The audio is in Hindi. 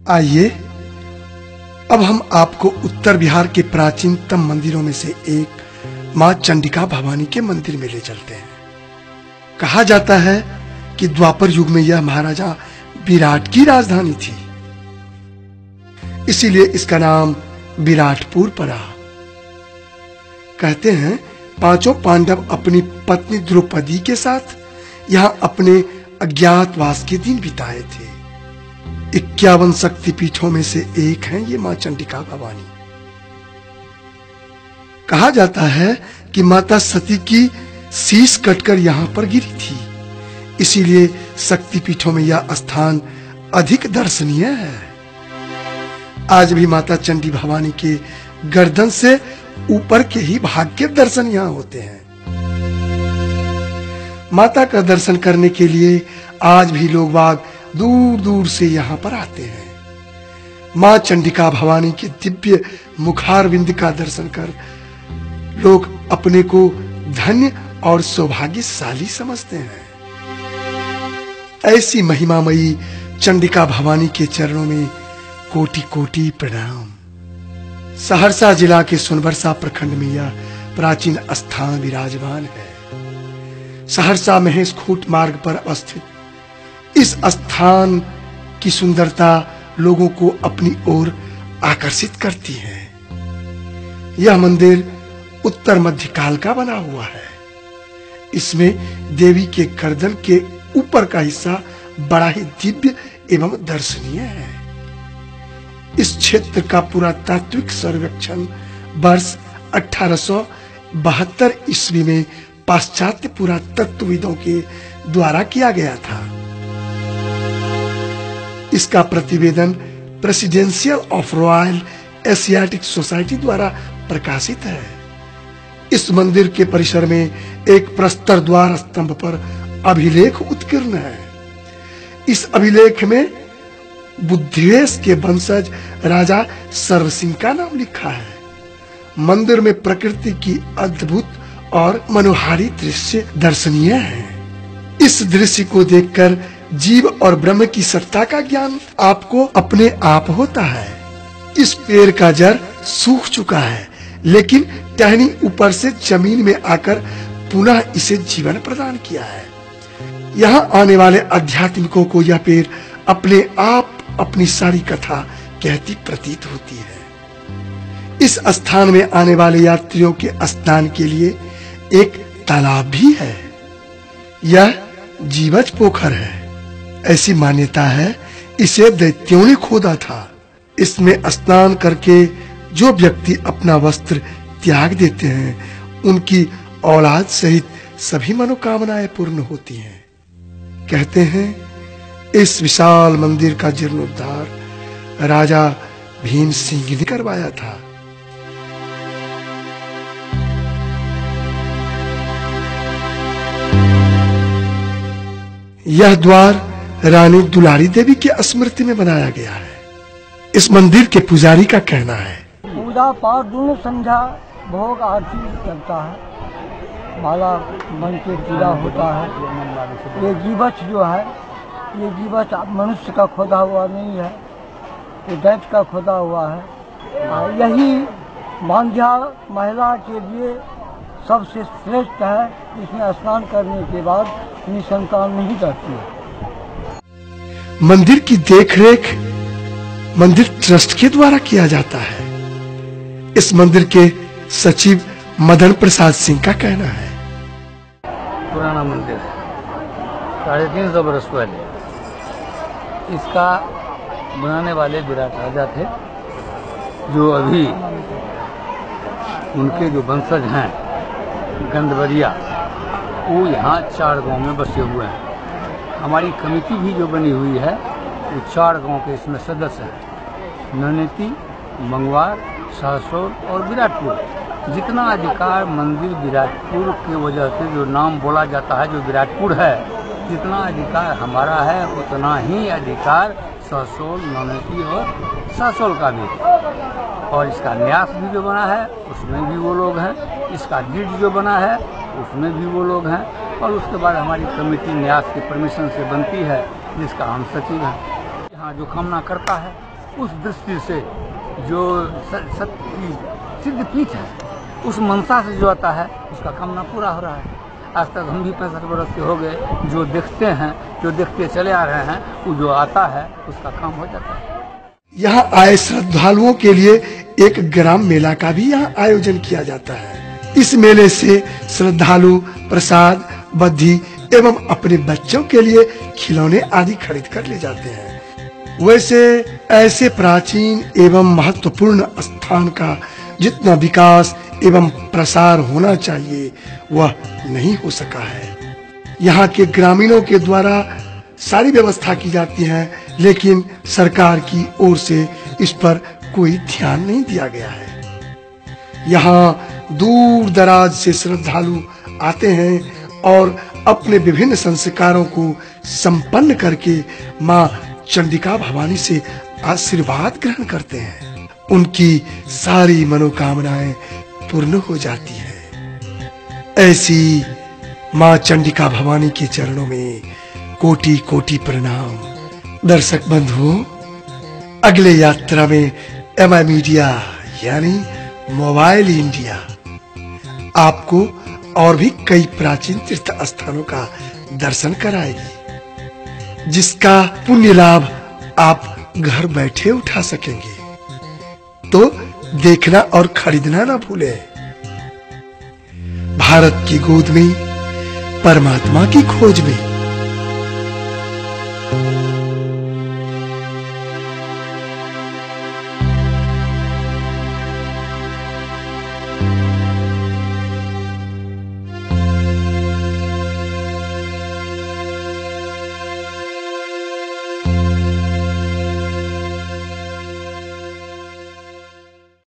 आइए अब हम आपको उत्तर बिहार के प्राचीनतम मंदिरों में से एक मां चंडिका भवानी के मंदिर में ले चलते हैं। कहा जाता है कि द्वापर युग में यह महाराजा विराट की राजधानी थी, इसीलिए इसका नाम विराटपुर पड़ा। कहते हैं पांचों पांडव अपनी पत्नी द्रौपदी के साथ यहां अपने अज्ञातवास के दिन बिताए थे। 51 शक्तिपीठों में से एक है ये मां चंडिका भवानी। कहा जाता है कि माता सती की शीश कटकर यहां पर गिरी थी, इसीलिए शक्तिपीठों में यह स्थान अधिक दर्शनीय है। आज भी माता चंडी भवानी के गर्दन से ऊपर के ही भाग के दर्शन यहां होते हैं। माता का दर्शन करने के लिए आज भी लोग बाग दूर दूर से यहाँ पर आते हैं। मां चंडिका भवानी के दिव्य मुखारविंद का दर्शन कर लोग अपने को धन्य और सौभाग्यशाली समझते हैं। ऐसी महिमामयी चंडिका भवानी के चरणों में कोटि कोटि प्रणाम। सहरसा जिला के सोनबरसा प्रखंड में यह प्राचीन स्थान विराजमान है। सहरसा महेश खूंट मार्ग पर अवस्थित इस स्थान की सुंदरता लोगों को अपनी ओर आकर्षित करती है। यह मंदिर उत्तर मध्यकाल का बना हुआ है। इसमें देवी के गर्दन के ऊपर का हिस्सा बड़ा ही दिव्य एवं दर्शनीय है। इस क्षेत्र का पुरातात्विक सर्वेक्षण वर्ष 1872 ईस्वी में पाश्चात्य पुरातत्वविदों के द्वारा किया गया था। इसका प्रतिवेदन presidential of Royal Asiatic Society द्वारा प्रकाशित है। इस मंदिर के परिसर में एक प्रस्तर द्वार स्तंभ पर अभिलेख उत्कीर्ण है। इस अभिलेख में बुद्धिवेश के वंशज राजा सर्वसिंह का नाम लिखा है। मंदिर में प्रकृति की अद्भुत और मनोहारी दृश्य दर्शनीय है। इस दृश्य को देखकर जीव और ब्रह्म की सत्ता का ज्ञान आपको अपने आप होता है। इस पेड़ का जड़ सूख चुका है, लेकिन टहनी ऊपर से जमीन में आकर पुनः इसे जीवन प्रदान किया है। यहाँ आने वाले आध्यात्मिकों को यह पेड़ अपने आप अपनी सारी कथा कहती प्रतीत होती है। इस स्थान में आने वाले यात्रियों के स्नान के लिए एक तालाब भी है। यह जीवज पोखर है। ऐसी मान्यता है इसे दैत्यों ने खोदा था। इसमें स्नान करके जो व्यक्ति अपना वस्त्र त्याग देते हैं, उनकी औलाद सहित सभी मनोकामनाएं पूर्ण होती हैं। कहते हैं इस विशाल मंदिर का जीर्णोद्धार राजा भीम सिंह ने करवाया था। यह द्वार रानी दुलारी देवी की स्मृति में बनाया गया है। इस मंदिर के पुजारी का कहना है पूजा पाठ दोनों संध्या भोग आरती करता है, माला मन के पूजा होता है। ये जीवच जो है, ये जीवच मनुष्य का खोदा हुआ नहीं है, ये दैत्य का खोदा हुआ है। यही मांझा महिला के लिए सबसे श्रेष्ठ है। इसमें स्नान करने के बाद निसंतान नहीं रहती है। मंदिर की देखरेख मंदिर ट्रस्ट के द्वारा किया जाता है। इस मंदिर के सचिव मदन प्रसाद सिंह का कहना है पुराना मंदिर 350 बरस पहले इसका बनाने वाले विराट राजा थे, जो अभी उनके जो वंशज हैं गंधवरिया, वो यहाँ 4 गांव में बसे हुए हैं। हमारी कमेटी भी जो बनी हुई है वो 4 गांव के इसमें सदस्य हैं। ननेती, मंगवार, सासोल और विराटपुर। जितना अधिकार मंदिर विराटपुर की वजह से जो नाम बोला जाता है, जो विराटपुर है, जितना अधिकार हमारा है उतना ही अधिकार सासोल, ननेती और सासोल का भी है। और इसका न्यास भी जो बना है उसमें भी वो लोग हैं। इसका गिल्ड जो बना है उसमें भी वो लोग हैं। और उसके बाद हमारी कमेटी न्यास की परमिशन से बनती है, जिसका हम सचिव हैं। यहाँ जो कामना करता है उस दृष्टि से जो सत्य की सिद्ध पीठ है, उस मनसा से जो आता है उसका काम ना पूरा हो रहा है। आज तक हम भी 65 वर्ष के हो गए, जो देखते हैं, जो देखते चले आ रहे हैं, वो जो आता है उसका काम हो जाता है। यहाँ आए श्रद्धालुओं के लिए एक ग्राम मेला का भी यहाँ आयोजन किया जाता है। इस मेले से श्रद्धालु प्रसाद, बद्धी एवं अपने बच्चों के लिए खिलौने आदि खरीद कर ले जाते हैं। वैसे ऐसे प्राचीन एवं महत्वपूर्ण स्थान का जितना विकास एवं प्रसार होना चाहिए वह नहीं हो सका है। यहाँ के ग्रामीणों के द्वारा सारी व्यवस्था की जाती है, लेकिन सरकार की ओर से इस पर कोई ध्यान नहीं दिया गया है। यहाँ दूर दराज से श्रद्धालु आते हैं और अपने विभिन्न संस्कारों को संपन्न करके माँ चंडिका भवानी से आशीर्वाद ग्रहण करते हैं। उनकी सारी मनोकामनाएं पूर्ण हो जाती हैं। ऐसी माँ चंडिका भवानी के चरणों में कोटि कोटि प्रणाम। दर्शक बंधुओं, अगले यात्रा में एमआई मीडिया यानी मोबाइल इंडिया आपको और भी कई प्राचीन तीर्थ स्थानों का दर्शन कराएगी, जिसका पुण्य लाभ आप घर बैठे उठा सकेंगे। तो देखना और खरीदना ना भूलें। भारत की गोद में परमात्मा की खोज में।